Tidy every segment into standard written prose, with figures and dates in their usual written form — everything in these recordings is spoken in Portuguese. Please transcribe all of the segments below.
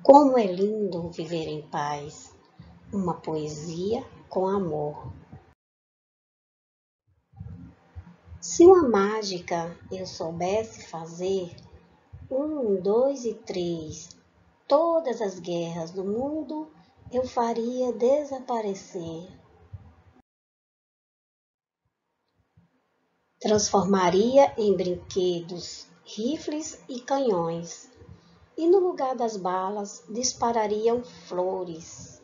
Como é lindo viver em paz, uma poesia com amor. Se uma mágica eu soubesse fazer, 1, 2 e 3, todas as guerras do mundo eu faria desaparecer. Transformaria em brinquedos rifles e canhões, e no lugar das balas disparariam flores.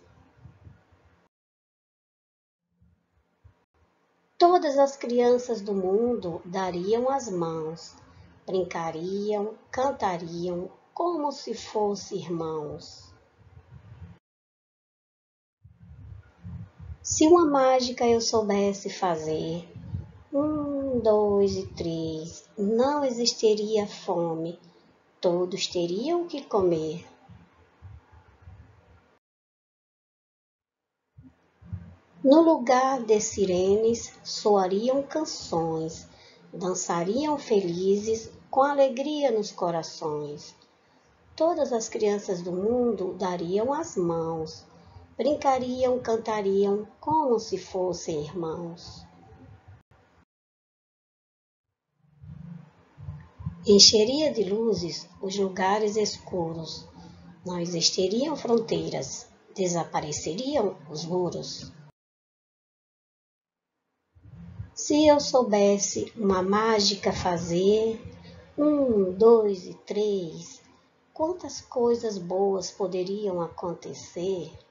Todas as crianças do mundo dariam as mãos, brincariam, cantariam como se fossem irmãos. Se uma mágica eu soubesse fazer, 1, 2 e 3, não existiria fome, todos teriam o que comer. No lugar de sirenes soariam canções, dançariam felizes com alegria nos corações. Todas as crianças do mundo dariam as mãos, brincariam, cantariam como se fossem irmãos. Encheria de luzes os lugares escuros, não existiriam fronteiras, desapareceriam os muros. Se eu soubesse uma mágica fazer, 1, 2 e 3, quantas coisas boas poderiam acontecer?